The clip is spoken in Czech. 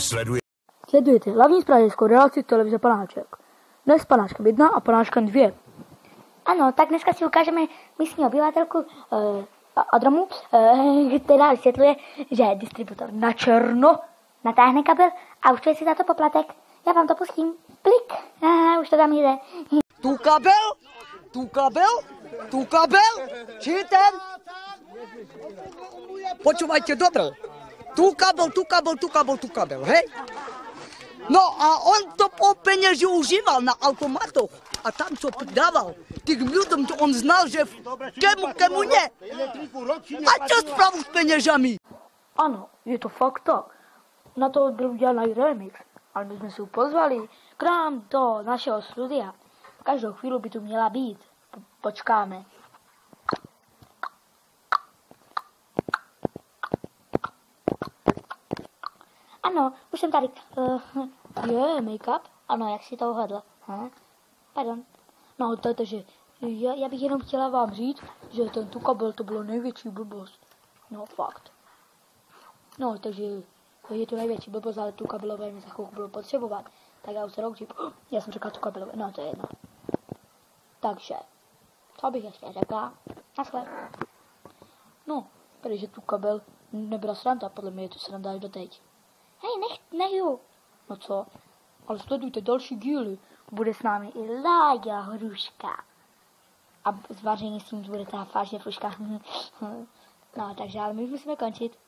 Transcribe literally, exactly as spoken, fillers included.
Sleduje. Sledujete hlavní zpravodajskou relaci televize Panáček. Dnes Panáčkem jedna a Panáčkem dvě. Ano, tak dneska si ukážeme místní obyvatelku uh, Adromu, uh, která vysvětluje, že distributor na černo natáhne kabel a účtuje si za to poplatek. Já vám to pustím. Plik. Aha, už to tam jde. Tu kabel? Tu kabel? Tu kabel? Či ten? Počúvajte dobre. Tu kabel, tu kabel, tu kabel, tu kabel, hej? No a on to po peněži užíval na automatoch. A tam, co dával tým ľuďom, to on znal, že kemu, kemu ne. A čo spravu s peněžami? Ano, je to fakt tak. Na to byl udělaný remix, ale my jsme si ho pozvali k nám do našeho studia. Každou chvíli by tu měla být. Po- počkáme. Ano, už jsem tady. Uh, je, make-up? Ano, jak si to uhledl? Hm? Pardon. No, to, takže já, já bych jenom chtěla vám říct, že ten tu kabel to bylo největší blbost. No, fakt. No, takže je to největší blbost, ale tu kabelové mi za chvilku bylo potřebovat. Tak já už se loučím. Já jsem řekla tu kabelové, no to je jedno. Takže, co bych ještě řekla? Naschle. No, protože tu kabel nebyla sranda, podle mě je to sranda až doteď. Hej, nech, nehu. No co? Ale sledujte další díly. Bude s námi i Láďa Hruška. A zvaření s tím bude ta fážně fruška. No, takže ale my už musíme končit.